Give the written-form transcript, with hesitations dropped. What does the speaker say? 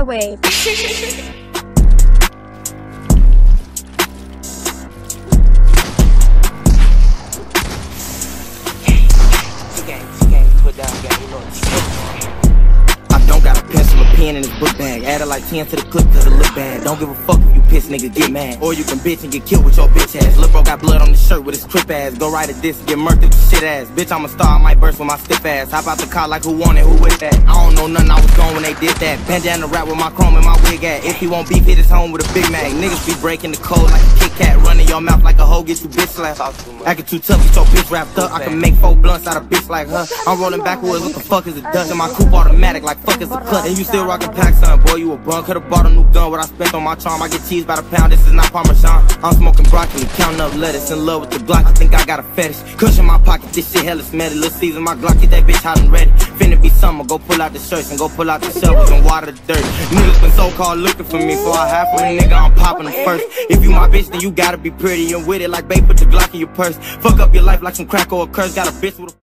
microwave. I don't got a pencil or pen in this book bag. Added like 10 to the clip cause it look bad. Don't give a fuck if you piss, nigga, get mad. Or you can bitch and get killed with your bitch ass. Lil' bro got blood on the shirt with his crip ass. Go right at this and get murked with the shit ass. Bitch, I'm a star, I might burst with my stiff ass. Hop out the car like who want it, who with that? I don't know nothing, I was gone when they did that. Bandana rap with my chrome and my wig at. If he won't beef, hit his home with a Big Mac. Niggas be breaking the code like a Kit Kat. Running your mouth like a hoe, get you bitch slapped. Acting too tough, get your bitch wrapped up. I can make 4 blunts out of bitch like her. I'm rolling backwards, what the fuck is a Dutch? And my coupe automatic like fuck is a cut. And you still rockin' pack, son, boy, you a bum. Could've bought a new gun, what I spent on my charm. I get cheese by the pound, this is not Parmesan. I'm smoking broccoli, counting up lettuce. In love with the Glock, I think I got a fetish. Cushion my pocket, this shit hella smelly. Lil' Caesar, my Glock, get that bitch hot and ready. Finna be summer, go pull out the shirts and go pull out the shovels and water the dirt. Niggas been so-called looking for me, for I half with a nigga, I'm popping them first. If you my bitch, then you gotta be pretty and with it like babe, put the Glock in your purse. Fuck up your life like some crack or a curse. Got a bitch with a